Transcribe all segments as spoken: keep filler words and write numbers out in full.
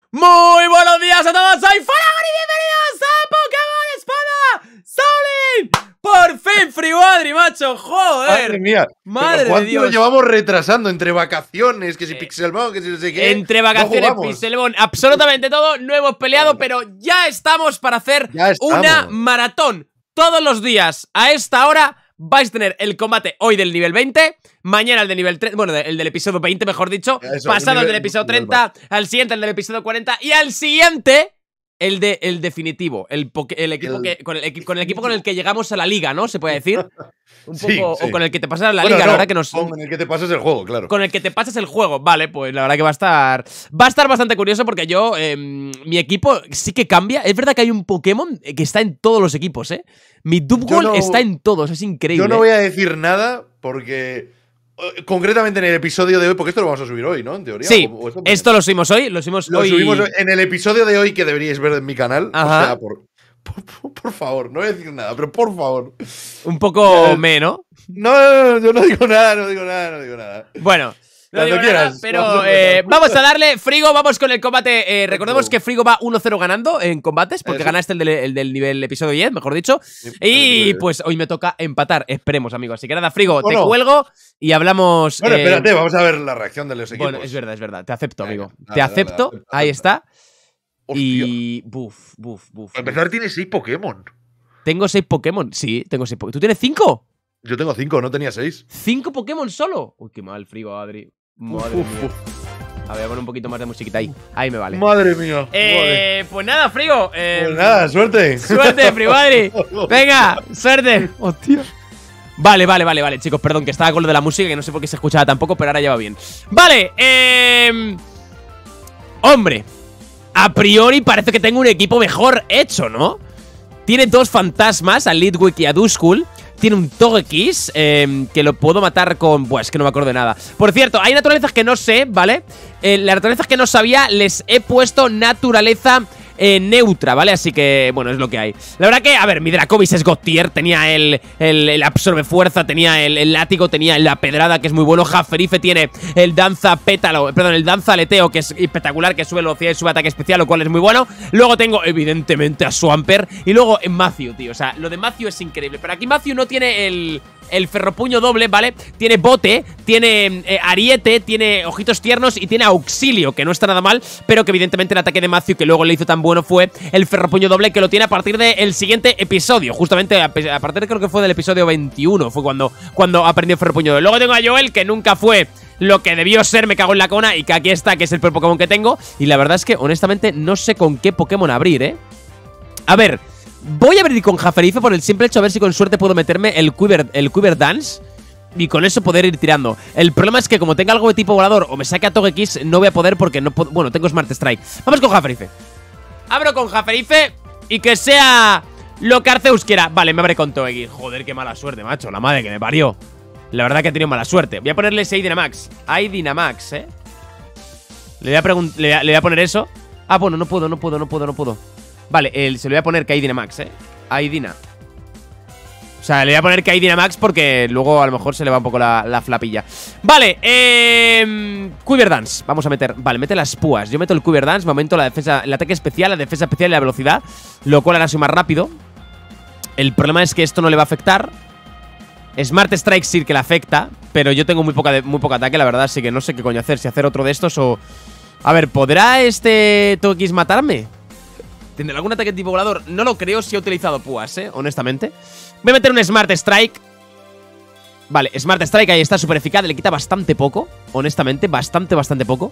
Muy buenos días a todos, soy Faragon y bienvenidos a Pokémon Espada Soulin. Por fin, Friwadri, macho, joder. Madre mía, madre de Dios. Lo llevamos retrasando entre vacaciones, que si Pixelmon, que si no sé qué. Entre vacaciones, no Pixelmon, absolutamente todo, no hemos peleado, pero ya estamos para hacer una maratón todos los días. A esta hora vais a tener el combate hoy del nivel veinte, mañana el del nivel treinta, bueno, el del episodio veinte, mejor dicho, Eso, pasado nivel, el del episodio treinta, al siguiente el del episodio cuarenta y al siguiente el de el definitivo, el, el equipo el, que con el, con el equipo con el que llegamos a la liga, ¿no? Se puede decir. Un poco, sí, sí. O con el que te pasas la bueno, liga, no, la verdad que nos. Con el que te pasas el juego, claro. Con el que te pasas el juego, vale, pues la verdad que va a estar. Va a estar bastante curioso porque yo, eh, mi equipo sí que cambia. Es verdad que hay un Pokémon que está en todos los equipos, ¿eh? Mi Dubwool no, está en todos, es increíble. Yo no voy a decir nada porque. Concretamente en el episodio de hoy, porque esto lo vamos a subir hoy, ¿no? En teoría. Sí, o, o esto, esto lo subimos hoy, lo subimos lo hoy. Lo subimos en el episodio de hoy que deberíais ver en mi canal. Ajá. O sea, por, por, por, por favor, no voy a decir nada, pero por favor. Un poco me, ¿no? No, no, no, yo no digo nada, no digo nada, no digo nada. Bueno. No digo nada, pero eh, vamos a darle. Frigo, vamos con el combate. Eh, recordemos que Frigo va uno cero ganando en combates, porque ganaste el del, el del nivel episodio diez, mejor dicho. Sí, y pues hoy me toca empatar, esperemos, amigos. Así que nada, Frigo, te no. cuelgo y hablamos. Bueno, eh, espérate, vamos a ver la reacción de los equipos. Bueno, es verdad, es verdad. Te acepto, amigo. Venga, te dale, acepto, dale, dale, ahí está. Hostia. Y. Buf, buf, buf. Al empezar tienes seis Pokémon. Tengo seis Pokémon, sí, tengo seis Pokémon. ¿Tú tienes cinco? Yo tengo cinco, no tenía seis. ¿Cinco Pokémon solo? Uy, qué mal, Frigo, Adri. Madre uf, mía. Uf. A ver, voy a poner un poquito más de musiquita ahí. Ahí me vale. Madre mía. Eh, madre. Pues nada, Frigo. Eh, pues nada, suerte. Suerte, Friwadri. Venga, suerte. Hostia. Vale, vale, vale, vale, chicos. Perdón, que estaba con lo de la música, que no sé por qué se escuchaba tampoco, pero ahora ya va bien. Vale, eh. Hombre, a priori parece que tengo un equipo mejor hecho, ¿no? Tiene dos fantasmas, a Litwick y a Duskull. Tiene un Togekiss, eh, que lo puedo matar con... Buah, es que no me acuerdo de nada. Por cierto, hay naturalezas que no sé, ¿vale? Eh, las naturalezas que no sabía, les he puesto naturaleza eh, neutra, ¿vale? Así que, bueno, es lo que hay. La verdad que, a ver, mi Dracovish es God tier. Tenía el, el, el absorbe fuerza, tenía el, el látigo, tenía la pedrada, que es muy bueno. Jaferife tiene el danza pétalo, perdón, el danza aleteo, que es espectacular, que sube velocidad y sube ataque especial, lo cual es muy bueno. Luego tengo, evidentemente, a Swampert. Y luego en Matthew, tío, o sea, lo de Matthew es increíble. Pero aquí Matthew no tiene el... El ferropuño doble, ¿vale? Tiene bote, tiene eh, ariete, tiene ojitos tiernos y tiene auxilio, que no está nada mal, pero que evidentemente el ataque de Matthew que luego le hizo tan bueno fue el ferropuño doble, que lo tiene a partir del siguiente episodio. Justamente a, a partir creo que fue del episodio veintiuno, fue cuando, cuando aprendió el ferropuño doble. Luego tengo a Joel, que nunca fue lo que debió ser, me cago en la cona, y que aquí está, que es el peor Pokémon que tengo. Y la verdad es que, honestamente, no sé con qué Pokémon abrir, ¿eh? A ver... Voy a abrir con Jaferife por el simple hecho a ver si con suerte puedo meterme el Quiver, el Quiver Dance y con eso poder ir tirando. El problema es que como tenga algo de tipo volador o me saque a Togekiss, no voy a poder porque no puedo... Bueno, tengo Smart Strike. Vamos con Jaferife. Abro con Jaferife y que sea lo que Arceus quiera. Vale, me abre con Togekiss. Joder, qué mala suerte, macho. La madre que me parió. La verdad que he tenido mala suerte. Voy a ponerle ese Dynamax. Hay Dynamax, ¿eh? Le voy, a le, le voy a poner eso. Ah, bueno, no puedo, no puedo, no puedo, no puedo. Vale, el, se le voy a poner que hay Dynamax, ¿eh? Hay Dina. O sea, le voy a poner que hay Dynamax porque luego a lo mejor se le va un poco la, la flapilla. Vale, eh... Quiver Dance. Vamos a meter... Vale, mete las púas. Yo meto el Quiver Dance, me aumento la defensa, el ataque especial, la defensa especial y la velocidad, lo cual hará soy más rápido. El problema es que esto no le va a afectar. Smart Strike sí que le afecta, pero yo tengo muy poca, de, muy poco ataque, la verdad, así que no sé qué coño hacer. Si hacer otro de estos o... A ver, ¿podrá este Togekiss matarme? ¿Tendrá algún ataque tipo volador? No lo creo si he utilizado púas, eh, honestamente. Voy a meter un Smart Strike. Vale, Smart Strike, ahí está, súper eficaz. Le quita bastante poco, honestamente. Bastante, bastante poco.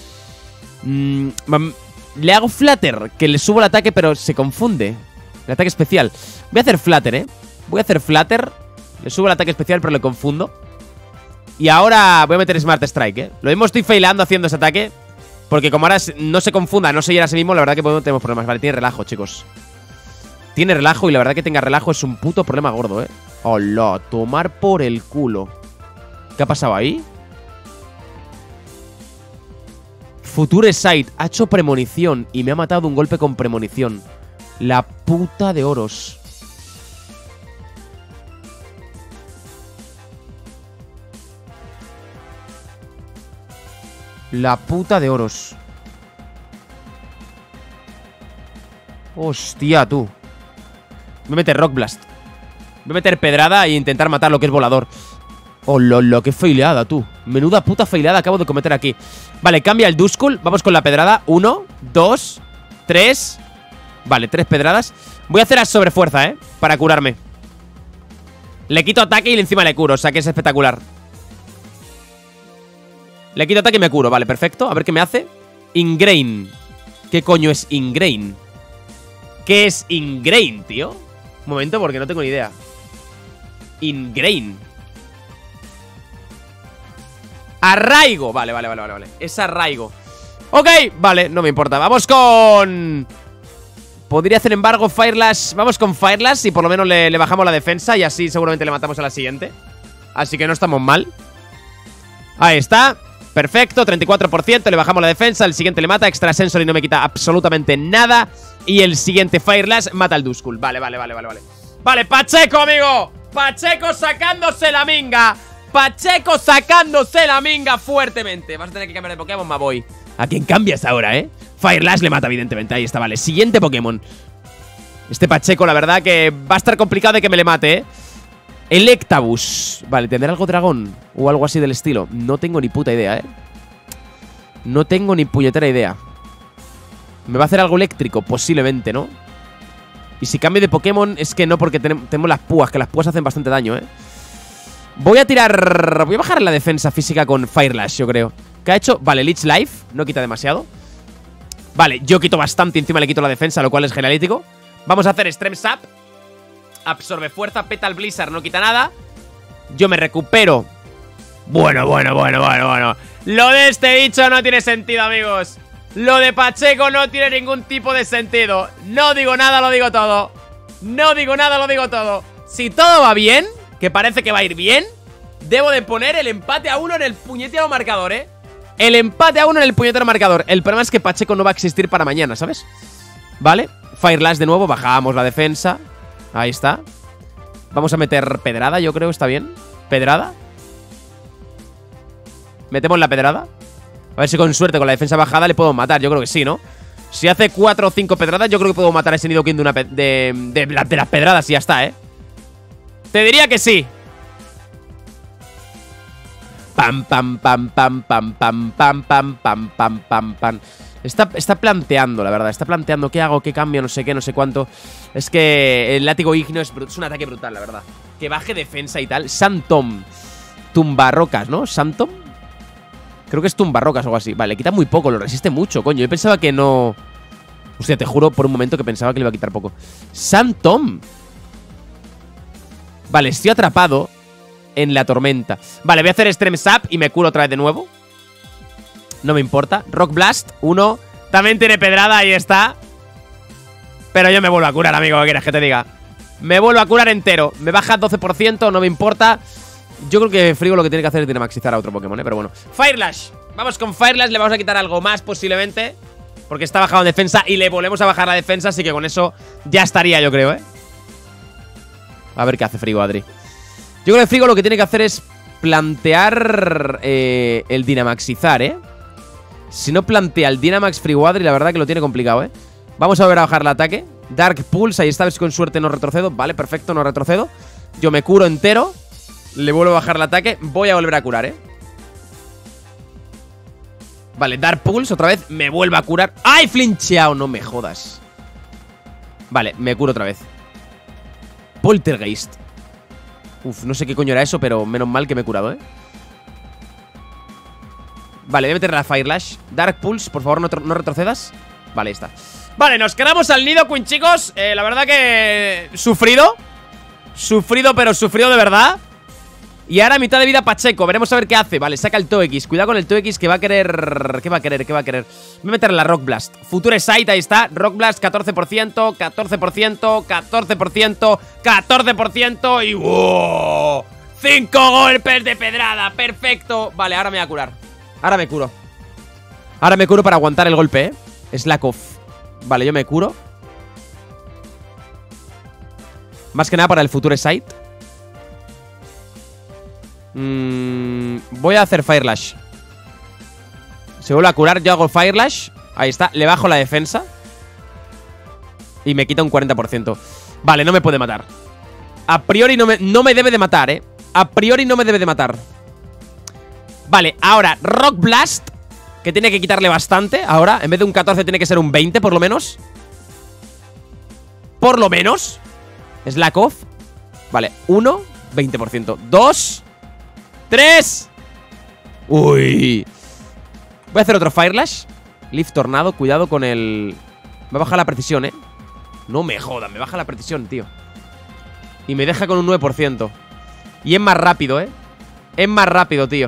mm, Le hago Flutter, que le subo el ataque, pero se confunde. El ataque especial. Voy a hacer Flutter, eh Voy a hacer Flutter. Le subo el ataque especial, pero le confundo. Y ahora voy a meter Smart Strike, eh Lo mismo estoy failando haciendo ese ataque, porque como ahora no se confunda, no se hiera a sí mismo, la verdad que tenemos problemas. Vale, tiene relajo, chicos. Tiene relajo y la verdad que tenga relajo es un puto problema gordo, ¿eh? Hola, tomar por el culo. ¿Qué ha pasado ahí? Future Sight ha hecho premonición y me ha matado un golpe con premonición. La puta de oros. La puta de oros. Hostia, tú. Voy a meter Rock Blast. Voy a meter Pedrada e intentar matar lo que es volador. Oh, lolo, qué faileada, tú. Menuda puta faileada acabo de cometer aquí. Vale, cambia el Duskull. Vamos con la pedrada. Uno, dos, tres. Vale, tres pedradas. Voy a hacer a sobrefuerza, ¿eh? Para curarme. Le quito ataque y encima le curo. O sea que es espectacular. Le quito ataque y me curo. Vale, perfecto. A ver qué me hace. Ingrain. ¿Qué coño es Ingrain? ¿Qué es Ingrain, tío? Un momento, porque no tengo ni idea. Ingrain. Arraigo. Vale, vale, vale, vale, vale. Es arraigo. Ok, vale, no me importa. Vamos con... Podría hacer embargo Firelash. Vamos con Firelash y por lo menos le, le bajamos la defensa. Y así seguramente le matamos a la siguiente. Así que no estamos mal. Ahí está. Perfecto, treinta y cuatro por ciento. Le bajamos la defensa. El siguiente le mata. Extrasensor y no me quita absolutamente nada. Y el siguiente Firelash mata al Duskull. Vale, vale, vale, vale, vale. Vale, Pacheco, amigo. Pacheco sacándose la minga. Pacheco sacándose la minga fuertemente. Vas a tener que cambiar de Pokémon, Maboy. ¿A quién cambias ahora, eh? Firelash le mata, evidentemente. Ahí está, vale. Siguiente Pokémon. Este Pacheco, la verdad que va a estar complicado de que me le mate, eh. Electabuzz. Vale, ¿tendrá algo dragón? O algo así del estilo. No tengo ni puta idea, eh. No tengo ni puñetera idea. ¿Me va a hacer algo eléctrico? Posiblemente, ¿no? Y si cambio de Pokémon es que no, porque tenemos, tenemos las púas. Que las púas hacen bastante daño, eh. Voy a tirar... Voy a bajar la defensa física con Firelash, yo creo. ¿Qué ha hecho? Vale, Leech Life. No quita demasiado. Vale, yo quito bastante y encima le quito la defensa, lo cual es genialítico. Vamos a hacer Extreme Sap. Absorbe fuerza, Petal Blizzard, no quita nada. Yo me recupero. Bueno, bueno, bueno, bueno, bueno. Lo de este bicho no tiene sentido, amigos. Lo de Pacheco no tiene ningún tipo de sentido. No digo nada, lo digo todo. No digo nada, lo digo todo. Si todo va bien, que parece que va a ir bien, debo de poner el empate a uno en el puñetero marcador, ¿eh? El empate a uno en el puñetero marcador. El problema es que Pacheco no va a existir para mañana, ¿sabes? Vale, Firelash de nuevo, bajamos la defensa. Ahí está. Vamos a meter pedrada, yo creo, está bien. Pedrada. Metemos la pedrada. A ver si con suerte, con la defensa bajada, le puedo matar. Yo creo que sí, ¿no? Si hace cuatro o cinco pedradas, yo creo que puedo matar a ese Nidoking de, una de, de, de, de las pedradas y ya está, ¿eh? Te diría que sí. Pam, pam, pam, pam, pam, pam, pam, pam, pam, pam, pam, pam. Está, está planteando, la verdad. Está planteando qué hago, qué cambio, no sé qué, no sé cuánto. Es que el látigo ígneo es, es un ataque brutal, la verdad. Que baje defensa y tal. Santom. Tumbarrocas, ¿no? ¿Santom? Creo que es tumbarrocas o algo así. Vale, quita muy poco, lo resiste mucho, coño. Yo pensaba que no... Hostia, te juro por un momento que pensaba que le iba a quitar poco. Santom. Vale, estoy atrapado en la tormenta. Vale, voy a hacer Extreme Sap y me curo otra vez de nuevo. No me importa. Rock Blast, uno. También tiene pedrada, ahí está. Pero yo me vuelvo a curar, amigo, ¿qué quieres que te diga? Me vuelvo a curar entero. Me baja doce por ciento, no me importa. Yo creo que Frigo lo que tiene que hacer es Dynamaxizar a otro Pokémon, ¿eh? Pero bueno. Firelash. Vamos con Firelash, le vamos a quitar algo más posiblemente, porque está bajado en defensa y le volvemos a bajar la defensa, así que con eso ya estaría, yo creo, ¿eh? A ver qué hace Frigo, Adri. Yo creo que Frigo lo que tiene que hacer es plantear eh, el Dynamaxizar, ¿eh? Si no plantea el Dynamax Frigo, Adri, la verdad que lo tiene complicado, ¿eh? Vamos a volver a bajar el ataque. Dark Pulse, ahí está, a ver si con suerte no retrocedo. Vale, perfecto, no retrocedo. Yo me curo entero. Le vuelvo a bajar el ataque. Voy a volver a curar, ¿eh? Vale, Dark Pulse otra vez. Me vuelvo a curar. ¡Ay, flincheado! No me jodas. Vale, me curo otra vez. Poltergeist. Uf, no sé qué coño era eso, pero menos mal que me he curado, ¿eh? Vale, voy a meter la Firelash. Dark Pulse, por favor, no, no retrocedas. Vale, ahí está. Vale, nos quedamos al Nidoqueen, chicos. eh, La verdad que... Sufrido. Sufrido, pero sufrido de verdad. Y ahora mitad de vida Pacheco. Veremos a ver qué hace. Vale, saca el Togekiss. Cuidado con el Togekiss que va a querer... ¿Qué va a querer? ¿Qué va a querer? Voy a meter la Rock Blast. Future Sight, ahí está. Rock Blast, catorce por ciento, catorce por ciento, catorce por ciento, catorce por ciento y... ¡wow! ¡Cinco golpes de pedrada! ¡Perfecto! Vale, ahora me voy a curar. Ahora me curo. Ahora me curo para aguantar el golpe, ¿eh? Slack off. Vale, yo me curo. Más que nada para el Future Sight. Mm, voy a hacer Firelash. Se vuelve a curar, yo hago Firelash. Ahí está, le bajo la defensa. Y me quita un cuarenta por ciento. Vale, no me puede matar. A priori no me, no me debe de matar, eh. A priori no me debe de matar. Vale, ahora Rock Blast, que tiene que quitarle bastante. Ahora, en vez de un catorce tiene que ser un veinte por lo menos. Por lo menos. Slack off. Vale, uno, veinte por ciento. dos, tres. Uy. Voy a hacer otro Firelash. Leaf Tornado, cuidado con el... Me baja la precisión, eh. No me jodan, me baja la precisión, tío. Y me deja con un nueve por ciento. Y es más rápido, eh. Es más rápido, tío.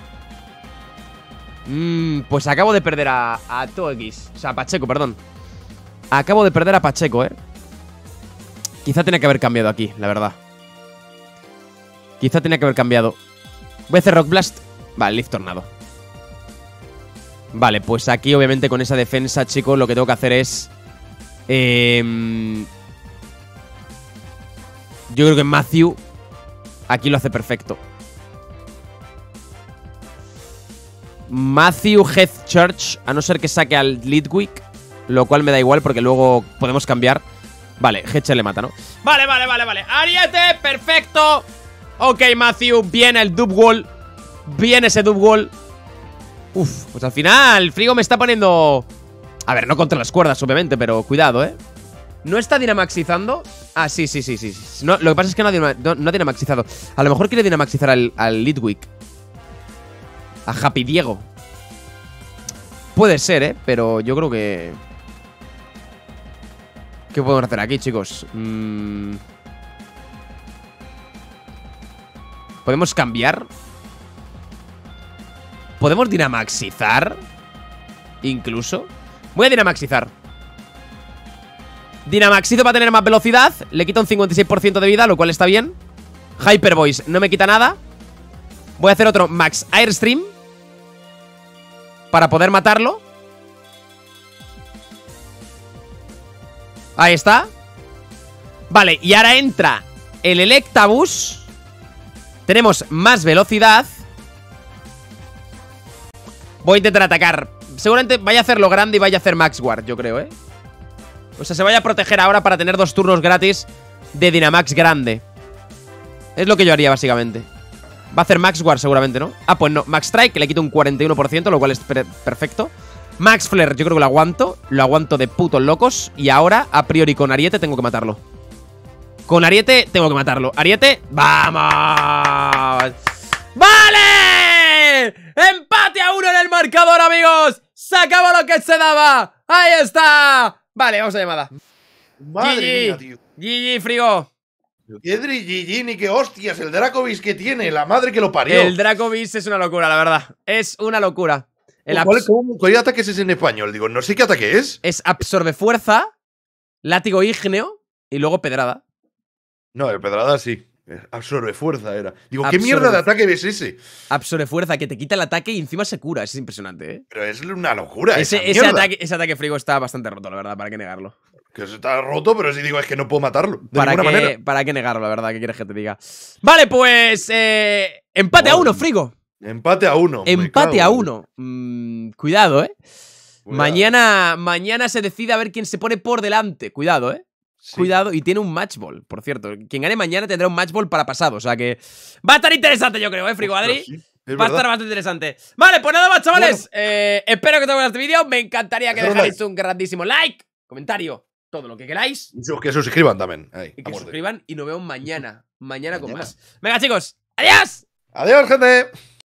Mmm, pues acabo de perder a, a Toex. O sea, a Pacheco, perdón. Acabo de perder a Pacheco, eh. Quizá tenía que haber cambiado aquí, la verdad. Quizá tenía que haber cambiado. Voy a hacer Rock Blast. Vale, Leaf Tornado. Vale, pues aquí obviamente con esa defensa, chicos, lo que tengo que hacer es... Eh, yo creo que Matthew aquí lo hace perfecto. Matthew Heath Church, a no ser que saque al Lidwick, lo cual me da igual porque luego podemos cambiar. Vale, Heche le mata, ¿no? Vale, vale, vale, vale. Ariete, perfecto. Ok, Matthew, bien el Dub Wall. Bien ese Dub Wall. Uf, pues al final Frigo me está poniendo... A ver, no contra las cuerdas, obviamente, pero cuidado, ¿eh? ¿No está dinamaxizando? Ah, sí, sí, sí, sí, sí. No, lo que pasa es que no ha, dinama, no, no ha dinamaxizado. A lo mejor quiere dinamaxizar al, al Lidwick. A Happy Diego. Puede ser, ¿eh? Pero yo creo que... ¿Qué podemos hacer aquí, chicos? Mm... ¿Podemos cambiar? ¿Podemos dinamaxizar? Incluso. Voy a dinamaxizar. Dinamaxizo para tener más velocidad. Le quita un cincuenta y seis por ciento de vida, lo cual está bien. Hyper Voice no me quita nada. Voy a hacer otro Max Airstream para poder matarlo. Ahí está. Vale, y ahora entra el Electabuzz. Tenemos más velocidad. Voy a intentar atacar. Seguramente vaya a hacerlo grande y vaya a hacer Max Guard, yo creo, ¿eh? O sea, se vaya a proteger ahora para tener dos turnos gratis de Dynamax grande. Es lo que yo haría, básicamente. Va a hacer Max Guard seguramente, ¿no? Ah, pues no, Max Strike, que le quito un cuarenta y uno por ciento, lo cual es perfecto. Max Flare, yo creo que lo aguanto. Lo aguanto de putos locos. Y ahora, a priori, con Ariete tengo que matarlo. Con Ariete tengo que matarlo. Ariete, ¡vamos! ¡Vale! ¡Empate a uno en el marcador, amigos! ¡Se acabó lo que se daba! ¡Ahí está! Vale, vamos a llamada. Madre mía, tío. G G, Frigo. ¿Qué G G ni qué hostias? El Dracovish que tiene, la madre que lo parió. El Dracovish es una locura, la verdad. Es una locura. El ¿Cuál, cómo, ¿Cuál ataque es ese en español? Digo, no sé qué ataque es. Es absorbe fuerza, látigo ígneo y luego pedrada. No, el pedrada sí. Absorbe fuerza era. Digo, absorbe, ¿qué mierda de ataque ves ese? Absorbe fuerza, que te quita el ataque y encima se cura. Es impresionante, ¿eh? Pero es una locura. Ese, esa ese, ataque, ese ataque Frigo está bastante roto, la verdad, para qué negarlo. Que se está roto, pero si digo es que no puedo matarlo. De ¿Para ninguna qué, manera. ¿Para qué negarlo, la verdad? ¿Qué quieres que te diga? Vale, pues. Eh, empate oh, a uno, Frigo. Empate a uno. Empate a uno. Mm, cuidado, ¿eh? Cuidado. Mañana, mañana se decide a ver quién se pone por delante. Cuidado, ¿eh? Sí. Cuidado, y tiene un match ball, por cierto. Quien gane mañana tendrá un match ball para pasado. O sea que va a estar interesante, yo creo, ¿eh, Frigo Adri? Sí, va verdad. a estar bastante interesante. Vale, pues nada más, chavales. Bueno. Eh, espero que te guste este vídeo. Me encantaría que dejáis un grandísimo like, comentario, todo lo que queráis. Que se suscriban también. Ahí, y que se suscriban y nos vemos mañana. Mañana, mañana con más. Venga, chicos. ¡Adiós! ¡Adiós, gente!